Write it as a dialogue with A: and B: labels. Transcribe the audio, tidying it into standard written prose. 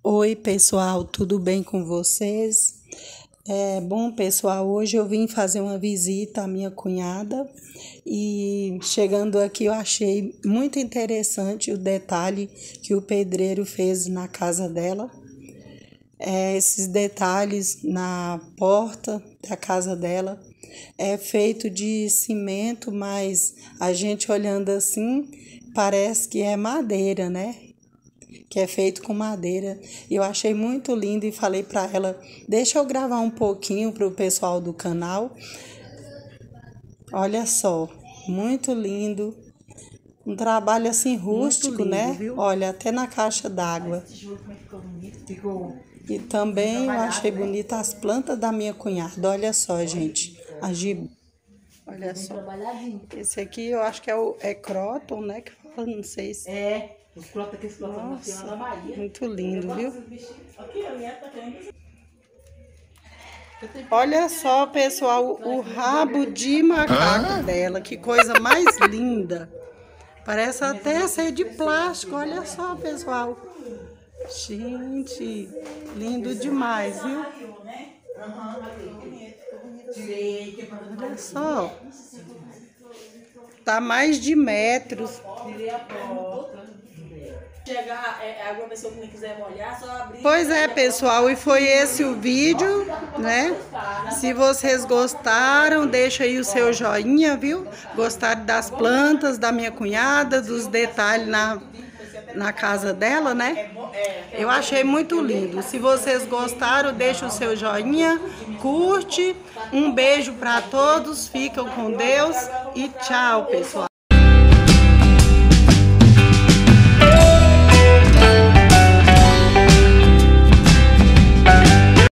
A: Oi, pessoal, tudo bem com vocês? Bom, pessoal, hoje eu vim fazer uma visita à minha cunhada e chegando aqui eu achei muito interessante o detalhe que o pedreiro fez na casa dela. Esses detalhes na porta da casa dela é feito de cimento, mas a gente olhando assim parece que é madeira, né? Que é feito com madeira. E eu achei muito lindo e falei para ela, deixa eu gravar um pouquinho para o pessoal do canal. Olha só, muito lindo. Um trabalho assim rústico, lindo, né? Viu? Olha, até na caixa d'água. E também eu achei bonita as plantas da minha cunhada. Olha só, gente. A giba. Olha só. Esse aqui eu acho que é Croton, né? Que fala, não sei se...
B: Os crotos aqui, nossa, na Bahia.
A: Muito lindo, viu? Olha só, pessoal, o rabo de macaco dela. Que coisa mais linda. Parece até ser de plástico. Olha só, pessoal. Gente, lindo demais, viu? Olha só. Tá mais de metros. Pois é, pessoal, e foi esse o vídeo, né? Se vocês gostaram, deixa aí o seu joinha, viu? Gostaram das plantas da minha cunhada, dos detalhes na casa dela, né? Eu achei muito lindo. Se vocês gostaram, deixa o seu joinha, curte. Um beijo para todos, ficam com Deus e tchau, pessoal.